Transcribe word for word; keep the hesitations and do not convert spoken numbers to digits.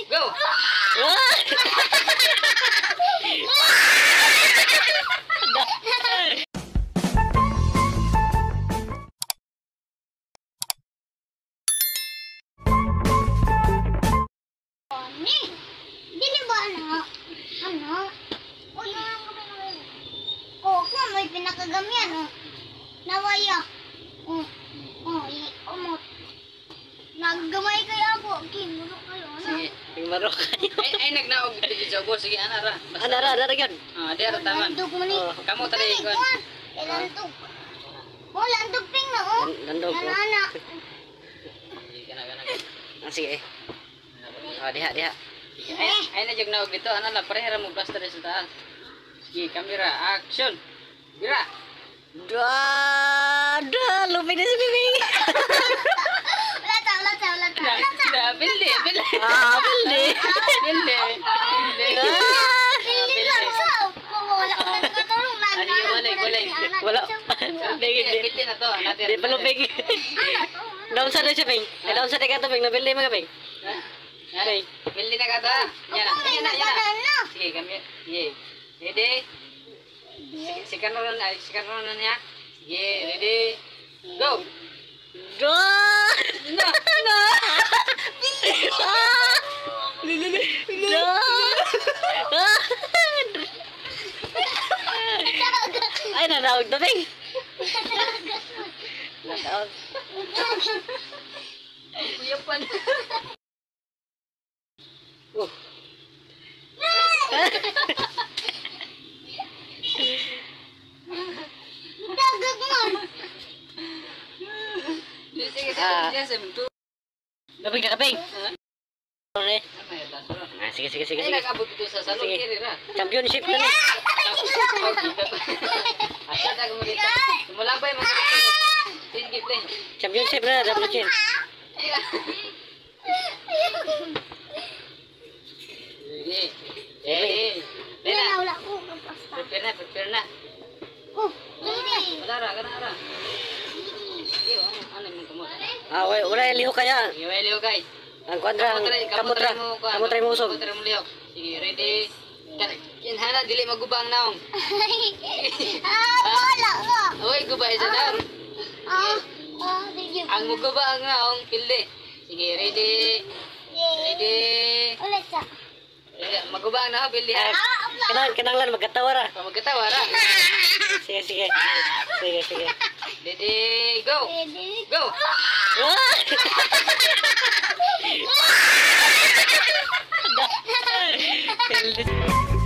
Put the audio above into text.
Go! Ni, dili ba ano? Ano? O yung ko ko may pinakagamian oh. Nawaya. Oh. Oh, umot. Naggamay kaya ako. Kimuro kayo na. Sige. Tingmaro kayo. Ay, ay nagnaog dito sa ubos. Sige, ana ra. Basta- Ana ra, ana ra gyud. Ah, di ara taman. Landog mo ni. Oh. Kamu tadi ikon. Landog. Oh, landog ping na oh. Landog. Ano ana? Sige, kana kana. Ah, sige. Ah, diha, diha. Sige, ay, ay na jug naog dito. Ana la parehara mo basta sa taas. Sige, kamera action. Bira. Dah, dah, lupa dia si Bibing. Wala ta, wala ta, wala ta. Na, na, bildi, bildi. Ah, bildi. Bildi. Bildi. Ah, Hindi lang sa. Wala ka nagkatulong na. Ano yung walay, walay. wala. Bildi, bildi na to. Natin. Di pa lupig. Down sa siya, Bing. Eh, down sa ka to, Bing. Nabili mga, Bing. Okay. Bildi na ka to. Yan na, yan na, yan na. Sige, kami. Sige. Ready? Sige, sikan ron na, sikan ron na niya. Sige, ready? Go! Dah. No! No! Ah. Dah. Ay, nanaog na, Bing. Nanaog. Kuya pan. Oh. Dagag mo. Sige, Ah. sige, sige. Tu. Lapig na ka, Bing. Sorry. Apa ya, tas ron? Ah, sige, sige, sige, Ay, sige. nag-abot ito sa salon, Sige. kiri ra. Championship na ni. Asa ta mo dito. Tumulabay mo. Sige, play. Championship na, double chin. Sige. Eh, Lena. Wala, wala ko. Kapasta. Prepare na, prepare na. Oh, hindi. Wala ra, kana ra. Sige, ano, ano mo kumot. Ah, wala, wala liho kaya. Sige, wala liyo guys. Ang kwadra, kamutra, kamutra mo usog. Kamutra mo liyo. Sige, ready. Inhana, dili magubang naong. Ah, wala ko. Uy, gubay sa daw. Ah, ah, sige. Ang muguba ang naong pilde. Sige, ready. Ready. Ulit sa. Ready. Maguba ang naong pilde ha. Kanang, kananglan, magkatawa ra. Pamagkatawa ra. Sige, sige. Sige, sige. Ready, go. Ready? Go. Ah!